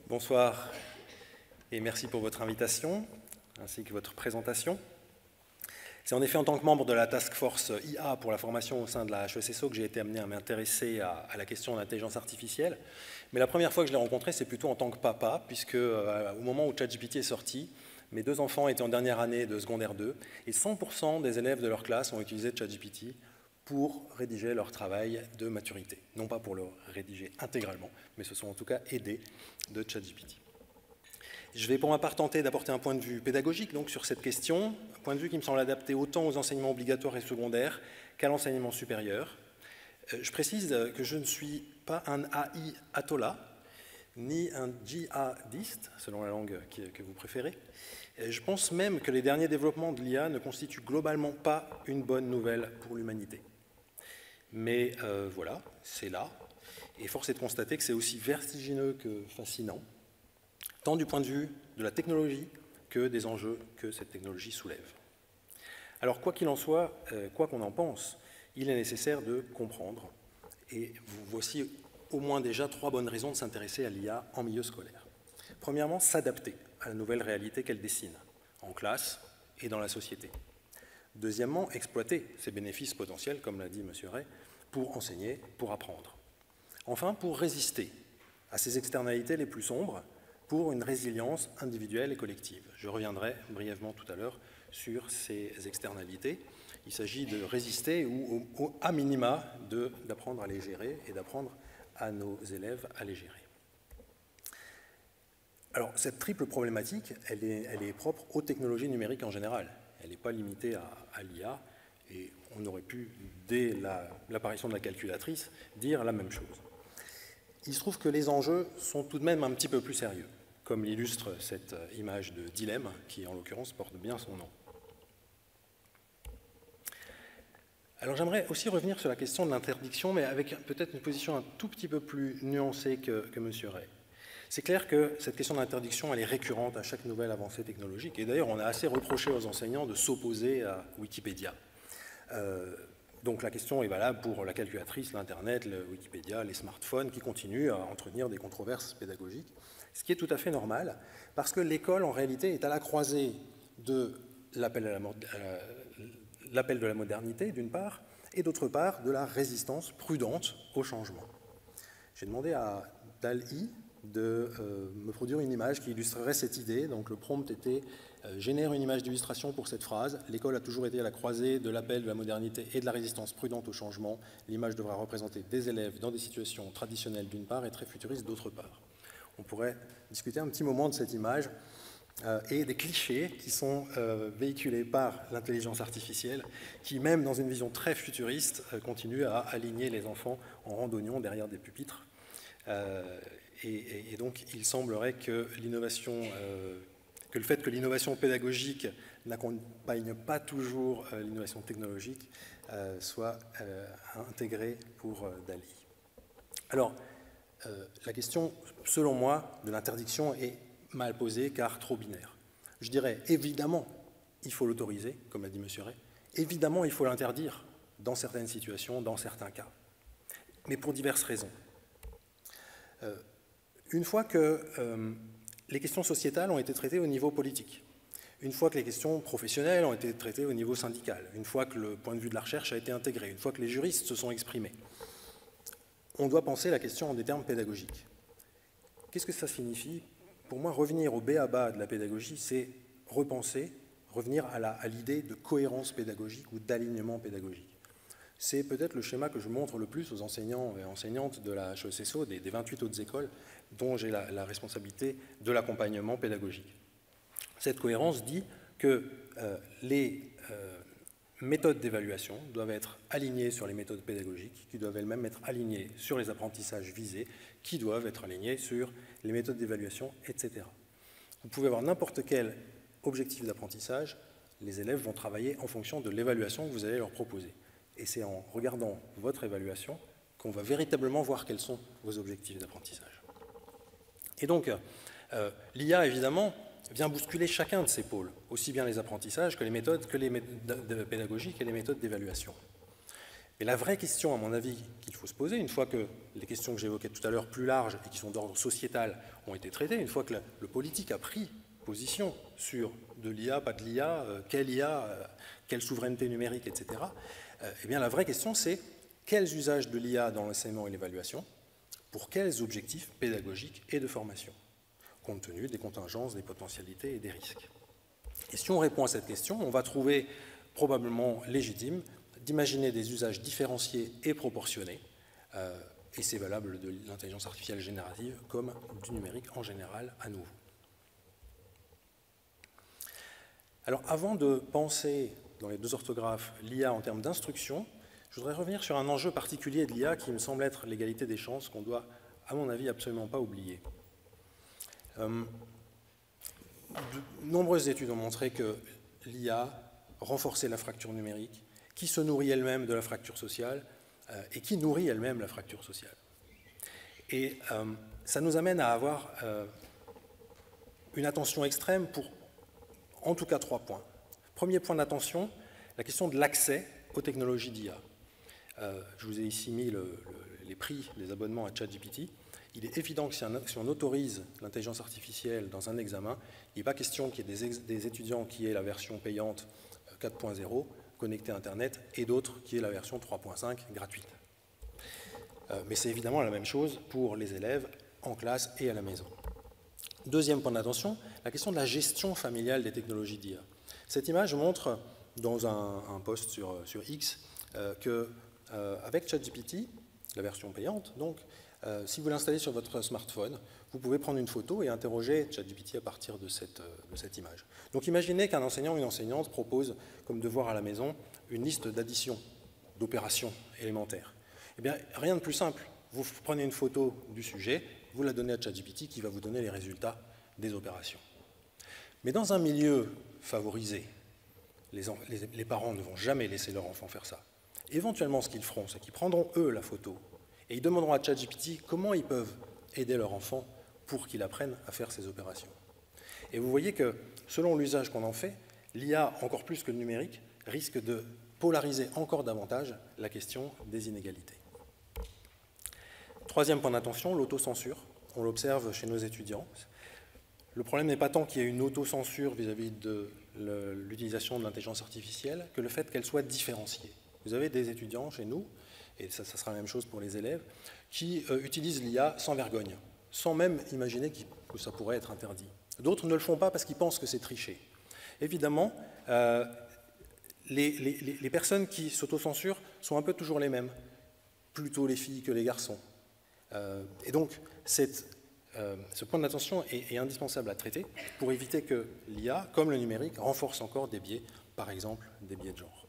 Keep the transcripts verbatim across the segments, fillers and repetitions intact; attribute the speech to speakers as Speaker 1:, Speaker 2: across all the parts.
Speaker 1: Bonsoir et merci pour votre invitation ainsi que votre présentation. C'est en effet en tant que membre de la Task Force I A pour la formation au sein de la H E S S O que j'ai été amené à m'intéresser à, à la question de l'intelligence artificielle. Mais la première fois que je l'ai rencontré, c'est plutôt en tant que papa, puisque euh, au moment où ChatGPT est sorti, mes deux enfants étaient en dernière année de secondaire deux, et cent pour cent des élèves de leur classe ont utilisé ChatGPT pour rédiger leur travail de maturité. Non pas pour le rédiger intégralement, mais se sont en tout cas aidés de ChatGPT. Je vais pour ma part tenter d'apporter un point de vue pédagogique donc, sur cette question, un point de vue qui me semble adapté autant aux enseignements obligatoires et secondaires qu'à l'enseignement supérieur. Je précise que je ne suis pas un A I ayatollah, ni un djihadiste, selon la langue que vous préférez. Je pense même que les derniers développements de l'I A ne constituent globalement pas une bonne nouvelle pour l'humanité. Mais euh, voilà, c'est là, et force est de constater que c'est aussi vertigineux que fascinant, tant du point de vue de la technologie que des enjeux que cette technologie soulève. Alors, quoi qu'il en soit, euh, quoi qu'on en pense, il est nécessaire de comprendre, et voici au moins déjà trois bonnes raisons de s'intéresser à l'I A en milieu scolaire. Premièrement, s'adapter à la nouvelle réalité qu'elle dessine, en classe et dans la société. Deuxièmement, exploiter ses bénéfices potentiels, comme l'a dit M. Ray, pour enseigner, pour apprendre. Enfin, pour résister à ces externalités les plus sombres, pour une résilience individuelle et collective. Je reviendrai brièvement tout à l'heure sur ces externalités. Il s'agit de résister ou, au, à minima, d'apprendre à les gérer et d'apprendre à nos élèves à les gérer. Alors, cette triple problématique, elle est, elle est propre aux technologies numériques en général. Elle n'est pas limitée à, à l'I A, et on aurait pu, dès l'apparition la, de la calculatrice, dire la même chose. Il se trouve que les enjeux sont tout de même un petit peu plus sérieux, comme l'illustre cette image de dilemme, qui en l'occurrence porte bien son nom. Alors j'aimerais aussi revenir sur la question de l'interdiction, mais avec peut-être une position un tout petit peu plus nuancée que, que M. Ray. C'est clair que cette question d'interdiction, elle est récurrente à chaque nouvelle avancée technologique. Et d'ailleurs, on a assez reproché aux enseignants de s'opposer à Wikipédia. Euh, donc la question est valable pour la calculatrice, l'Internet, le Wikipédia, les smartphones, qui continuent à entretenir des controverses pédagogiques. Ce qui est tout à fait normal, parce que l'école, en réalité, est à la croisée de l'appel de la modernité, d'une part, et d'autre part, de la résistance prudente au changement. J'ai demandé à D A L L-E de euh, me produire une image qui illustrerait cette idée. Donc le prompt était euh, « Génère une image d'illustration pour cette phrase. L'école a toujours été à la croisée de l'appel de la modernité et de la résistance prudente au changement. L'image devra représenter des élèves dans des situations traditionnelles d'une part et très futuristes d'autre part. » On pourrait discuter un petit moment de cette image euh, et des clichés qui sont euh, véhiculés par l'intelligence artificielle qui, même dans une vision très futuriste, euh, continue à aligner les enfants en randonnion derrière des pupitres. Euh, Et, et, et donc, il semblerait que l'innovation, euh, que le fait que l'innovation pédagogique n'accompagne pas toujours euh, l'innovation technologique euh, soit euh, intégré pour euh, D A L L-E. Alors, euh, la question, selon moi, de l'interdiction est mal posée car trop binaire. Je dirais, évidemment, il faut l'autoriser, comme l'a dit M. Ray. Évidemment, il faut l'interdire dans certaines situations, dans certains cas, mais pour diverses raisons. Euh, Une fois que euh, les questions sociétales ont été traitées au niveau politique, une fois que les questions professionnelles ont été traitées au niveau syndical, une fois que le point de vue de la recherche a été intégré, une fois que les juristes se sont exprimés, on doit penser la question en des termes pédagogiques. Qu'est-ce que ça signifie? Pour moi, revenir au b a ba de la pédagogie, c'est repenser, revenir à l'idée de cohérence pédagogique ou d'alignement pédagogique. C'est peut-être le schéma que je montre le plus aux enseignants et enseignantes de la H E S S O, des, des vingt-huit autres écoles, dont j'ai la, la responsabilité de l'accompagnement pédagogique. Cette cohérence dit que euh, les euh, méthodes d'évaluation doivent être alignées sur les méthodes pédagogiques, qui doivent elles-mêmes être alignées sur les apprentissages visés, qui doivent être alignées sur les méthodes d'évaluation, et cetera. Vous pouvez avoir n'importe quel objectif d'apprentissage, les élèves vont travailler en fonction de l'évaluation que vous allez leur proposer. Et c'est en regardant votre évaluation qu'on va véritablement voir quels sont vos objectifs d'apprentissage. Et donc, euh, l'I A, évidemment, vient bousculer chacun de ces pôles, aussi bien les apprentissages que les méthodes, que les méthodes pédagogiques et les méthodes d'évaluation. Mais la vraie question, à mon avis, qu'il faut se poser, une fois que les questions que j'évoquais tout à l'heure, plus larges et qui sont d'ordre sociétal, ont été traitées, une fois que le, le politique a pris position sur de l'I A, pas de l'I A, euh, quelle I A, euh, quelle souveraineté numérique, et cetera, euh, eh bien la vraie question, c'est quels usages de l'I A dans l'enseignement et l'évaluation, pour quels objectifs pédagogiques et de formation, compte tenu des contingences, des potentialités et des risques. Et si on répond à cette question, on va trouver probablement légitime d'imaginer des usages différenciés et proportionnés, euh, et c'est valable de l'intelligence artificielle générative comme du numérique en général à nouveau. Alors avant de penser dans les deux orthographes l'I A en termes d'instruction, je voudrais revenir sur un enjeu particulier de l'I A qui me semble être l'égalité des chances, qu'on doit, à mon avis, absolument pas oublier. Euh, de nombreuses études ont montré que l'I A renforçait la fracture numérique, qui se nourrit elle-même de la fracture sociale euh, et qui nourrit elle-même la fracture sociale. Et euh, ça nous amène à avoir euh, une attention extrême pour, en tout cas, trois points. Premier point d'attention, la question de l'accès aux technologies d'I A. Euh, je vous ai ici mis le, le, les prix des abonnements à ChatGPT. Il est évident que si, un, si on autorise l'intelligence artificielle dans un examen, il n'est pas question qu'il y ait des, des étudiants qui aient la version payante quatre point zéro, connectée à Internet, et d'autres qui aient la version trois point cinq, gratuite. Euh, mais c'est évidemment la même chose pour les élèves en classe et à la maison. Deuxième point d'attention, la question de la gestion familiale des technologies d'I A. Cette image montre, dans un, un post sur, sur X, euh, que Euh, avec ChatGPT, la version payante, donc, euh, si vous l'installez sur votre smartphone, vous pouvez prendre une photo et interroger ChatGPT à partir de cette, euh, de cette image. Donc imaginez qu'un enseignant ou une enseignante propose, comme devoir à la maison, une liste d'additions, d'opérations élémentaires. Eh bien, rien de plus simple. Vous prenez une photo du sujet, vous la donnez à ChatGPT qui va vous donner les résultats des opérations. Mais dans un milieu favorisé, les, les, les parents ne vont jamais laisser leur enfant faire ça. Éventuellement, ce qu'ils feront, c'est qu'ils prendront, eux, la photo et ils demanderont à ChatGPT comment ils peuvent aider leur enfant pour qu'il apprenne à faire ces opérations. Et vous voyez que, selon l'usage qu'on en fait, l'I A, encore plus que le numérique, risque de polariser encore davantage la question des inégalités. Troisième point d'attention, l'autocensure. On l'observe chez nos étudiants. Le problème n'est pas tant qu'il y ait une autocensure vis-à-vis de l'utilisation de l'intelligence artificielle que le fait qu'elle soit différenciée. Vous avez des étudiants chez nous, et ça, ça sera la même chose pour les élèves, qui euh, utilisent l'I A sans vergogne, sans même imaginer que ça pourrait être interdit. D'autres ne le font pas parce qu'ils pensent que c'est tricher. Évidemment, euh, les, les, les personnes qui s'autocensurent sont un peu toujours les mêmes, plutôt les filles que les garçons. Euh, et donc, cette, euh, ce point d'attention est, est indispensable à traiter pour éviter que l'I A, comme le numérique, renforce encore des biais, par exemple des biais de genre.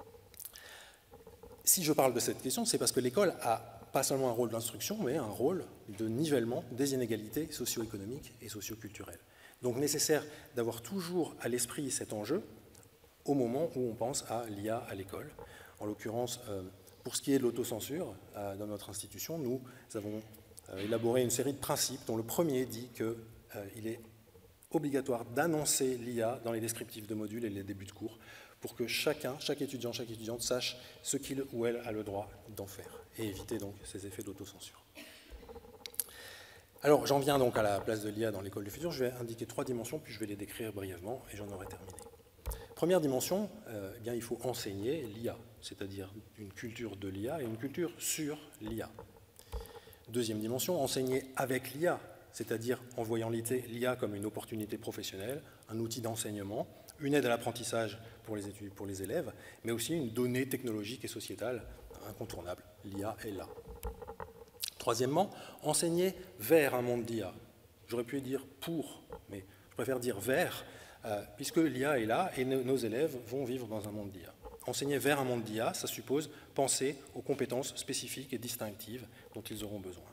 Speaker 1: Si je parle de cette question, c'est parce que l'école a pas seulement un rôle d'instruction, mais un rôle de nivellement des inégalités socio-économiques et socio-culturelles. Donc nécessaire d'avoir toujours à l'esprit cet enjeu au moment où on pense à l'I A à l'école. En l'occurrence, euh, pour ce qui est de l'autocensure, euh, dans notre institution, nous avons euh, élaboré une série de principes dont le premier dit qu'il euh, est obligatoire d'annoncer l'I A dans les descriptifs de modules et les débuts de cours, pour que chacun, chaque étudiant, chaque étudiante sache ce qu'il ou elle a le droit d'en faire, et éviter donc ces effets d'autocensure. Alors, j'en viens donc à la place de l'I A dans l'école du futur. Je vais indiquer trois dimensions, puis je vais les décrire brièvement, et j'en aurai terminé. Première dimension, euh, eh bien, il faut enseigner l'I A, c'est-à-dire une culture de l'I A et une culture sur l'I A. Deuxième dimension, enseigner avec l'I A, c'est-à-dire en voyant l'I A comme une opportunité professionnelle, un outil d'enseignement, une aide à l'apprentissage pour les études, pour les élèves, mais aussi une donnée technologique et sociétale incontournable. L'I A est là. Troisièmement, enseigner vers un monde d'I A. J'aurais pu dire pour, mais je préfère dire vers, euh, puisque l'I A est là et nos, nos élèves vont vivre dans un monde d'I A. Enseigner vers un monde d'I A, ça suppose penser aux compétences spécifiques et distinctives dont ils auront besoin.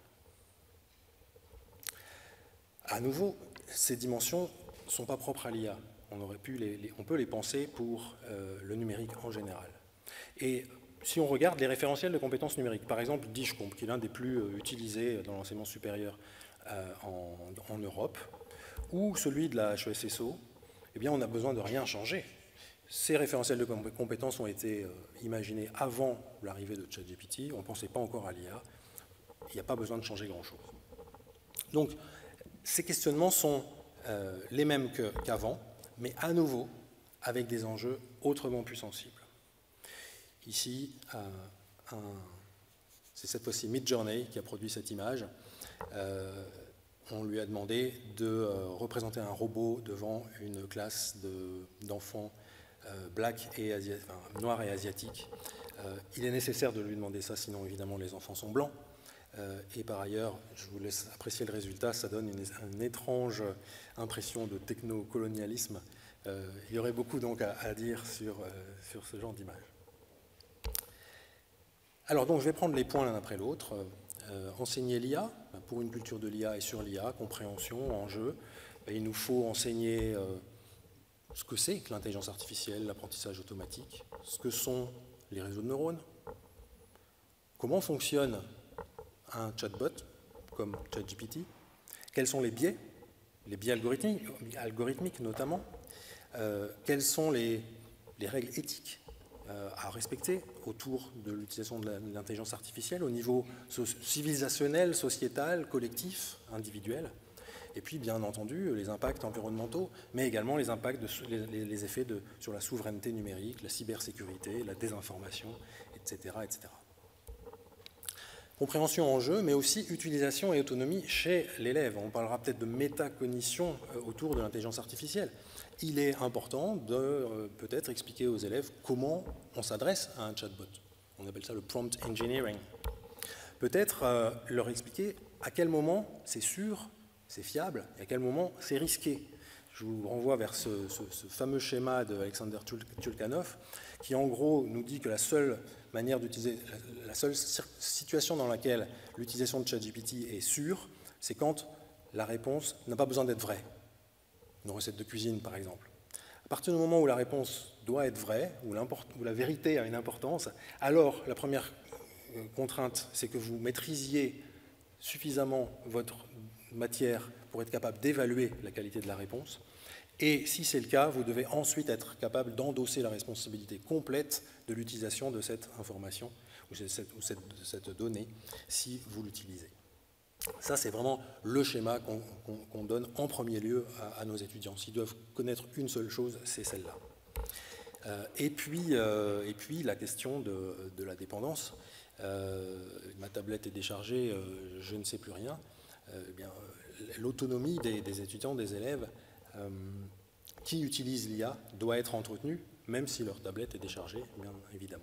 Speaker 1: À nouveau, ces dimensions ne sont pas propres à l'I A. On, aurait pu les, les, on peut les penser pour euh, le numérique en général. Et si on regarde les référentiels de compétences numériques, par exemple DISCOMP, qui est l'un des plus euh, utilisés dans l'enseignement supérieur euh, en, en Europe, ou celui de la H E S S O, eh bien on n'a besoin de rien changer. Ces référentiels de compétences ont été euh, imaginés avant l'arrivée de ChatGPT. On ne pensait pas encore à l'I A. Il n'y a pas besoin de changer grand-chose. Donc, ces questionnements sont euh, les mêmes qu'avant, mais à nouveau avec des enjeux autrement plus sensibles. Ici, euh, c'est cette fois-ci Midjourney qui a produit cette image. Euh, on lui a demandé de euh, représenter un robot devant une classe d'enfants de, euh, black et enfin, noirs et asiatiques. Euh, il est nécessaire de lui demander ça, sinon évidemment les enfants sont blancs. Euh, et par ailleurs, je vous laisse apprécier le résultat, ça donne une, une étrange impression de technocolonialisme. Euh, il y aurait beaucoup donc à, à dire sur, euh, sur ce genre d'image. Alors donc je vais prendre les points l'un après l'autre. Euh, enseigner l'I A, pour une culture de l'I A et sur l'I A, compréhension, enjeu. Il nous faut enseigner euh, ce que c'est que l'intelligence artificielle, l'apprentissage automatique, ce que sont les réseaux de neurones, comment fonctionne un chatbot comme ChatGPT, quels sont les biais, les biais algorithmiques, algorithmiques notamment, euh, quelles sont les, les règles éthiques euh, à respecter autour de l'utilisation de l'intelligence artificielle au niveau so civilisationnel, sociétal, collectif, individuel, et puis bien entendu les impacts environnementaux, mais également les impacts, de, les, les effets de, sur la souveraineté numérique, la cybersécurité, la désinformation, et cetera, et cetera. Compréhension en jeu, mais aussi utilisation et autonomie chez l'élève. On parlera peut-être de métacognition autour de l'intelligence artificielle. Il est important de euh, peut-être expliquer aux élèves comment on s'adresse à un chatbot. On appelle ça le prompt engineering. Peut-être euh, leur expliquer à quel moment c'est sûr, c'est fiable, et à quel moment c'est risqué. Je vous renvoie vers ce, ce, ce fameux schéma d'Alexander Tulkanov, qui en gros nous dit que la seule manière d'utiliser, la, la seule situation dans laquelle l'utilisation de ChatGPT est sûre, c'est quand la réponse n'a pas besoin d'être vraie. Une recette de cuisine, par exemple. À partir du moment où la réponse doit être vraie, où, où la vérité a une importance, alors la première contrainte, c'est que vous maîtrisiez suffisamment votre matière pour être capable d'évaluer la qualité de la réponse. Et si c'est le cas, vous devez ensuite être capable d'endosser la responsabilité complète de l'utilisation de cette information ou cette, ou cette, cette donnée si vous l'utilisez. Ça, c'est vraiment le schéma qu'on qu'on, qu'on donne en premier lieu à, à nos étudiants. S'ils doivent connaître une seule chose, c'est celle-là. Euh, et, puis, euh, et puis, la question de, de la dépendance. Euh, ma tablette est déchargée, euh, je ne sais plus rien. Euh, eh bien, l'autonomie des, des étudiants, des élèves euh, qui utilisent l'I A doit être entretenue, même si leur tablette est déchargée, bien évidemment.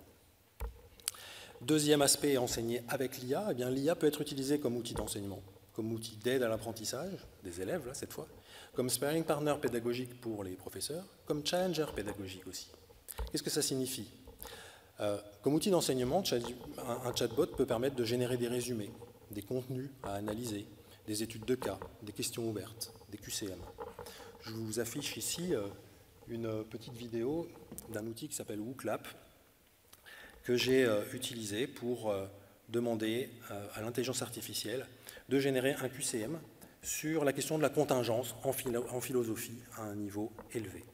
Speaker 1: Deuxième aspect, enseigner avec l'I A, eh bien l'I A peut être utilisée comme outil d'enseignement, comme outil d'aide à l'apprentissage des élèves, là, cette fois, comme sparring partner pédagogique pour les professeurs, comme challenger pédagogique aussi. Qu'est-ce que ça signifie ? euh, Comme outil d'enseignement, un chatbot peut permettre de générer des résumés, des contenus à analyser, des études de cas, des questions ouvertes, des Q C M. Je vous affiche ici une petite vidéo d'un outil qui s'appelle WooClap, que j'ai utilisé pour demander à l'intelligence artificielle de générer un Q C M sur la question de la contingence en, philo en philosophie à un niveau élevé.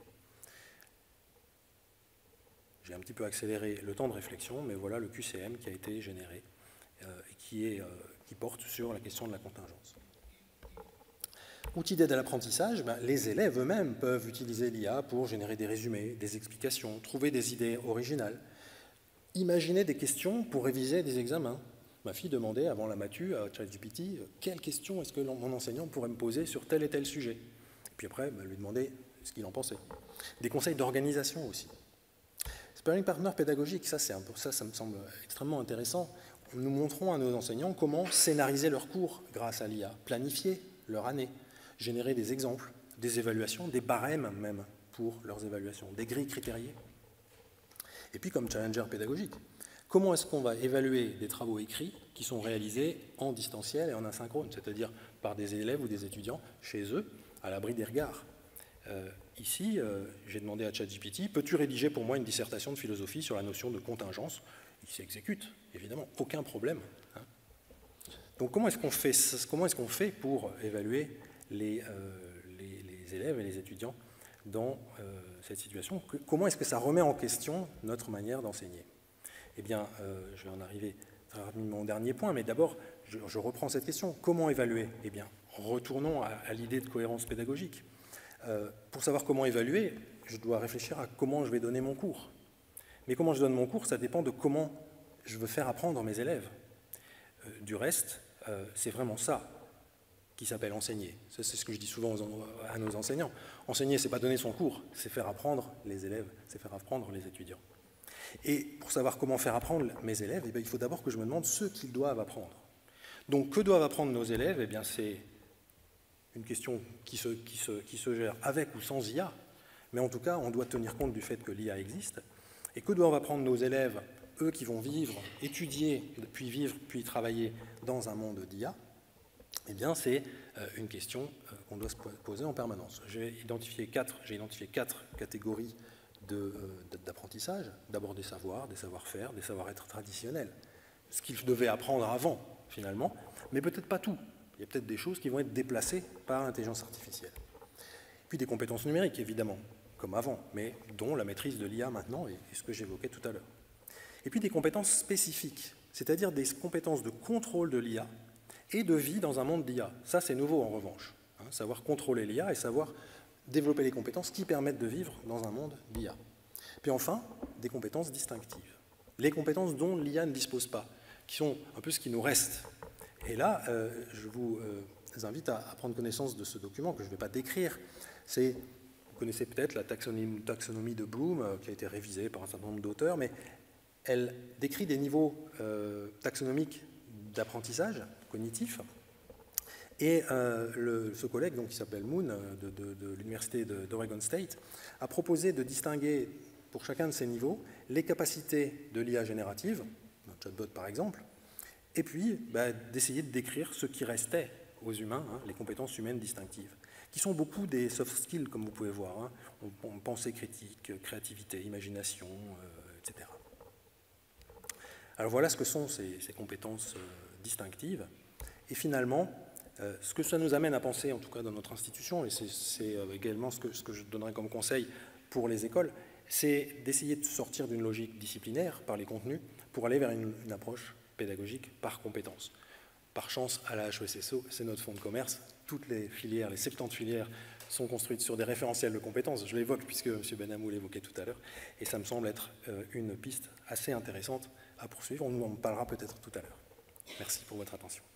Speaker 1: J'ai un petit peu accéléré le temps de réflexion, mais voilà le Q C M qui a été généré euh, et qui, est, euh, qui porte sur la question de la contingence. Outils d'aide à l'apprentissage, ben, les élèves eux-mêmes peuvent utiliser l'I A pour générer des résumés, des explications, trouver des idées originales, imaginer des questions pour réviser des examens. Ma fille demandait avant la matu à ChatGPT quelles questions est-ce que mon enseignant pourrait me poser sur tel et tel sujet. Et puis après, ben, lui demander ce qu'il en pensait. Des conseils d'organisation aussi. Sparring partner pédagogique, ça, c'est un peu, ça, ça me semble extrêmement intéressant. Nous montrons à nos enseignants comment scénariser leurs cours grâce à l'I A, planifier leur année, générer des exemples, des évaluations, des barèmes même pour leurs évaluations, des grilles critériées. Et puis comme challenger pédagogique, comment est-ce qu'on va évaluer des travaux écrits qui sont réalisés en distanciel et en asynchrone, c'est-à-dire par des élèves ou des étudiants chez eux, à l'abri des regards. Euh, ici, euh, j'ai demandé à ChatGPT, peux-tu rédiger pour moi une dissertation de philosophie sur la notion de contingence? Il s'exécute, évidemment, aucun problème. Hein. Donc comment est-ce qu'on fait, comment est-ce qu'on fait pour évaluer les, euh, les, les élèves et les étudiants dans euh, cette situation? que, Comment est-ce que ça remet en question notre manière d'enseigner? Eh bien, euh, je vais en arriver très rapidement au dernier point, mais d'abord, je, je reprends cette question. Comment évaluer? Eh bien, retournons à, à l'idée de cohérence pédagogique. Euh, pour savoir comment évaluer, je dois réfléchir à comment je vais donner mon cours. Mais comment je donne mon cours, ça dépend de comment je veux faire apprendre mes élèves. Euh, du reste, euh, c'est vraiment ça qui s'appelle enseigner. C'est ce que je dis souvent aux, à nos enseignants. Enseigner, c'est pas donner son cours, c'est faire apprendre les élèves, c'est faire apprendre les étudiants. Et pour savoir comment faire apprendre mes élèves, eh bien, il faut d'abord que je me demande ce qu'ils doivent apprendre. Donc, que doivent apprendre nos élèves? Eh bien, c'est une question qui se, qui, se, qui se gère avec ou sans I A, mais en tout cas, on doit tenir compte du fait que l'I A existe. Et que doivent apprendre nos élèves, eux qui vont vivre, étudier, puis vivre, puis travailler dans un monde d'I A? Eh bien, c'est euh, une question euh, qu'on doit se poser en permanence. J'ai identifié quatre, j'ai identifié quatre catégories d'apprentissage. D'abord des savoirs, des savoir-faire, des savoir-être traditionnels. Ce qu'ils devaient apprendre avant, finalement, mais peut-être pas tout. Il y a peut-être des choses qui vont être déplacées par l'intelligence artificielle. Puis des compétences numériques, évidemment, comme avant, mais dont la maîtrise de l'I A maintenant, et ce que j'évoquais tout à l'heure. Et puis des compétences spécifiques, c'est-à-dire des compétences de contrôle de l'I A et de vie dans un monde d'I A. Ça, c'est nouveau en revanche. Hein, savoir contrôler l'I A et savoir développer les compétences qui permettent de vivre dans un monde d'I A. Puis enfin, des compétences distinctives. Les compétences dont l'I A ne dispose pas, qui sont un peu ce qui nous reste. Et là, euh, je vous euh, invite à, à prendre connaissance de ce document que je ne vais pas décrire. C'est, vous connaissez peut-être la taxonomie, taxonomie de Bloom, euh, qui a été révisée par un certain nombre d'auteurs, mais elle décrit des niveaux euh, taxonomiques d'apprentissage cognitif. Et euh, le, ce collègue, donc, qui s'appelle Moon, de, de, de l'université d'Oregon State, a proposé de distinguer, pour chacun de ces niveaux, les capacités de l'I A générative, un chatbot par exemple, et puis bah, d'essayer de décrire ce qui restait aux humains, hein, les compétences humaines distinctives, qui sont beaucoup des soft skills, comme vous pouvez voir, hein, on, on, pensée critique, créativité, imagination, euh, et cetera. Alors voilà ce que sont ces, ces compétences euh, distinctives. Et finalement, euh, ce que ça nous amène à penser, en tout cas dans notre institution, et c'est euh, également ce que, ce que je donnerais comme conseil pour les écoles, c'est d'essayer de sortir d'une logique disciplinaire par les contenus pour aller vers une, une approche pédagogique par compétences. Par chance, à la H E S S O, c'est notre fonds de commerce, toutes les filières, les soixante-dix filières sont construites sur des référentiels de compétences. Je l'évoque puisque M. Benhamou l'évoquait tout à l'heure, et ça me semble être euh, une piste assez intéressante à poursuivre. On en parlera peut-être tout à l'heure. Merci pour votre attention.